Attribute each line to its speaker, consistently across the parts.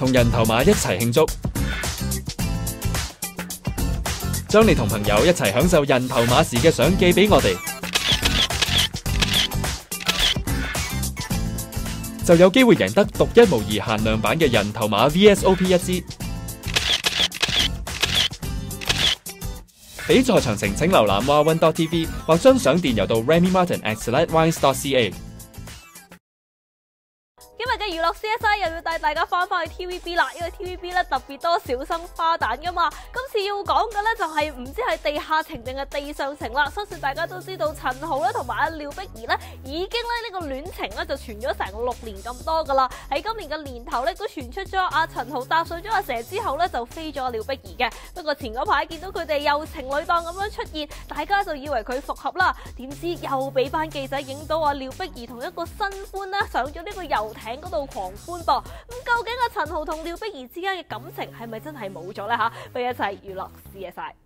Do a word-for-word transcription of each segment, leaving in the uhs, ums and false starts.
Speaker 1: 同人頭馬一齊慶祝，將你同朋友一齊享受人頭馬時嘅相寄俾我哋，就有機會贏得獨一無二限量版嘅人頭馬 V S O P 一支。比賽詳情請瀏覽 wowin dot t v 或將相電郵到 Remy Martin at select wines dot c a。
Speaker 2: 今日嘅娛樂 C S I 又要帶大家翻返去 T V B 啦，因為 T V B 咧特別多小生花旦噶嘛。今次要講嘅咧就係唔知係地下情定係地上情啦。相信大家都知道陳豪咧同埋阿廖碧兒咧已經咧呢個戀情咧就傳咗成六年咁多噶啦。喺今年嘅年頭咧都傳出咗阿陳豪搭上咗阿佘之後咧就飛咗阿廖碧兒嘅。不過前嗰排見到佢哋又情侶檔咁樣出現，大家就以為佢復合啦。點知又俾班記者影到阿廖碧兒同一個新歡咧上咗呢個遊艇嗰度狂歡噃。咁究竟阿陳豪同廖碧兒之間嘅感情係咪真係冇咗呢？吓，不如一齊娛樂試下晒。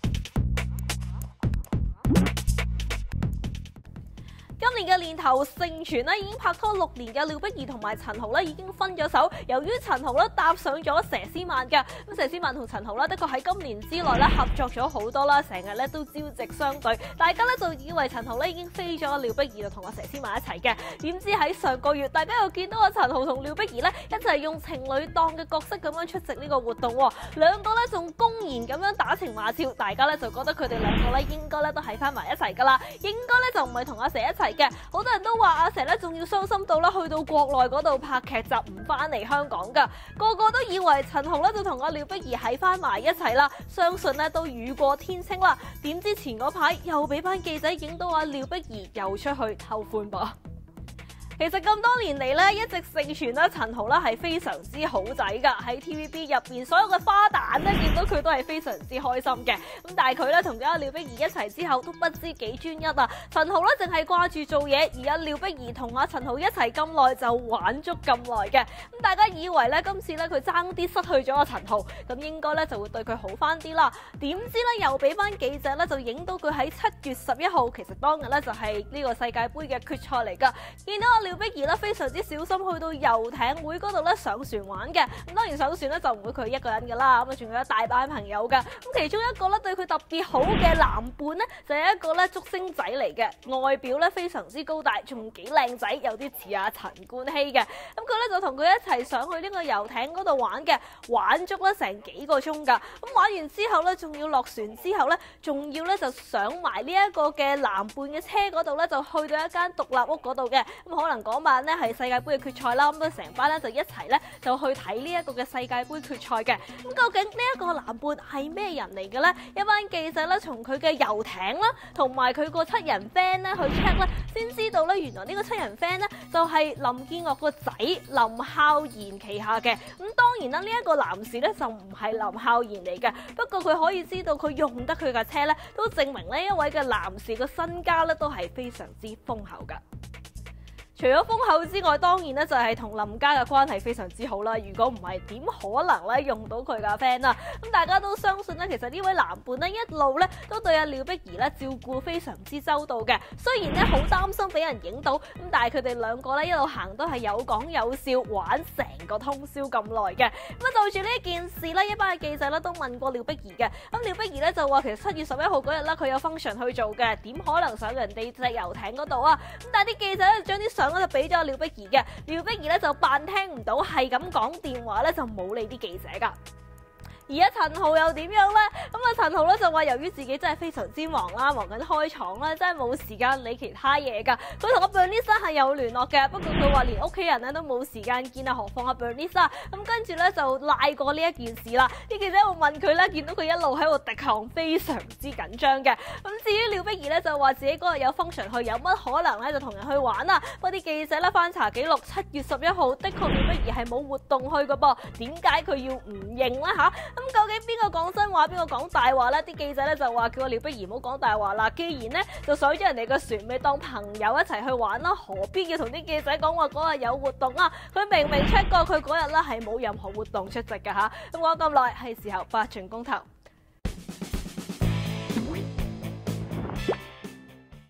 Speaker 2: 今年嘅年頭盛傳咧，已經拍拖六年嘅廖碧兒同埋陳豪咧已經分咗手。由於陳豪咧搭上咗佘詩曼嘅，咁佘詩曼同陳豪咧的確喺今年之內咧合作咗好多啦，成日咧都朝夕相對。大家咧就以為陳豪咧已經飛咗廖碧兒就同阿佘詩曼一齊嘅，點知喺上個月大家又見到阿陳豪同廖碧兒咧一齊用情侶檔嘅角色咁樣出席呢個活動，兩個咧仲公然咁樣打情罵俏，大家咧就覺得佢哋兩個咧應該咧都喺翻埋一齊噶啦，應該咧就唔係同阿佘一齊嘅。好多人都話阿佘咧仲要傷心到啦，去到國內嗰度拍劇集唔翻嚟香港噶，個個都以為陳豪咧就同阿廖碧兒喺翻埋一齊啦，相信咧都雨過天晴啦。點知前嗰排又俾班記者影到阿廖碧兒又出去偷歡噃。其實咁多年嚟咧，一直盛傳咧陳豪咧係非常之好仔噶，喺 T V B 入邊所有嘅花旦咧見到佢都係非常之開心嘅。咁但係佢咧同咗阿廖碧兒一齊之後都不知幾專一啊！陳豪咧淨係掛住做嘢，而阿廖碧兒同阿陳豪一齊咁耐就玩足咁耐嘅。咁大家以為咧今次咧佢爭啲失去咗阿陳豪，咁應該咧就會對佢好翻啲啦。點知咧又俾班記者咧就影到佢喺七月十一號，其實當日咧就係呢個世界盃嘅決賽嚟噶，見到阿廖碧兒咧非常之小心去到遊艇會嗰度咧上船玩嘅。咁當然上船咧就唔會佢一個人噶啦，咁啊仲有一大班朋友噶。咁其中一個咧對佢特別好嘅男伴咧就係一個咧竹星仔嚟嘅，外表咧非常之高大，仲幾靚仔，有啲似阿陳冠希嘅。咁佢咧就同佢一齊上去呢個遊艇嗰度玩嘅，玩足咧成幾個鐘噶。咁玩完之後咧，仲要落船之後咧，仲要咧就上埋呢一個嘅男伴嘅車嗰度咧，就去到一間獨立屋嗰度嘅。咁可能嗰晚咧係世界盃嘅決賽啦，咁啊成班咧就一齊咧就去睇呢一個嘅世界盃決賽嘅。咁究竟呢一個男伴係咩人嚟嘅咧？一班記者咧從佢嘅遊艇啦，同埋佢個七人 band 咧去 check 咧，先知道咧原來呢個七人 band 咧就係林建岳個仔林孝賢旗下嘅。咁當然啦，呢一個男士咧就唔係林孝賢嚟嘅，不過佢可以知道佢用得佢架車咧，都證明呢一位嘅男士個身家咧都係非常之豐厚噶。除咗豐厚之外，當然咧就係同林家嘅關係非常之好啦。如果唔係，點可能咧用到佢嘅 friend 啊？咁大家都相信咧，其實呢位男伴咧一路咧都對阿廖碧兒咧照顧非常之周到嘅。雖然咧好擔心俾人影到，咁但係佢哋兩個咧一路行都係有講有笑，玩成個通宵咁耐嘅。咁啊就住呢一件事咧，一班嘅記者咧都問過廖碧兒嘅。咁廖碧兒咧就話其實七月十一號嗰日咧佢有 function 去做嘅，點可能上人哋隻遊艇嗰度啊？咁但係啲記者咧將啲相就俾咗廖碧兒嘅，廖碧兒咧就扮聽唔到，係咁講電話咧就冇理啲記者噶。而家陳豪又點樣呢？咁啊陳豪咧就話由於自己真係非常之忙啦，忙緊開廠啦，真係冇時間理其他嘢噶。佢同阿 Bernice 係有聯絡嘅，不過佢話連屋企人咧都冇時間見啊，何況阿 Bernice。咁跟住咧就賴過呢一件事啦。啲記者會問佢咧，見到佢一路喺度滴汗，非常之緊張嘅。咁至於廖碧兒咧就話自己嗰日有 function 去，有乜可能咧就同人去玩啊？不過啲記者咧翻查記錄，七月十一號的確廖碧兒係冇活動去嘅噃。點解佢要唔認咧嚇？咁究竟邊個講真話，邊個講大話呢？啲記者咧就話叫我廖碧兒唔好講大話啦。既然咧就上咗人哋個船，咪當朋友一齊去玩啦，何必要同啲記者講話嗰日有活動啊？佢明明 check 過佢嗰日咧係冇任何活動出席㗎吓。咁講咁耐，係時候八進公投。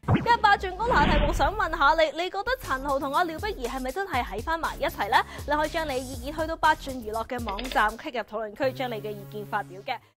Speaker 2: 今日八進攻下題目想問下你，你覺得陳豪同阿廖碧兒係咪真係喺翻埋一齊呢？你可以將你嘅意見去到八進娛樂嘅網站 click 入討論區，將你嘅意見發表嘅。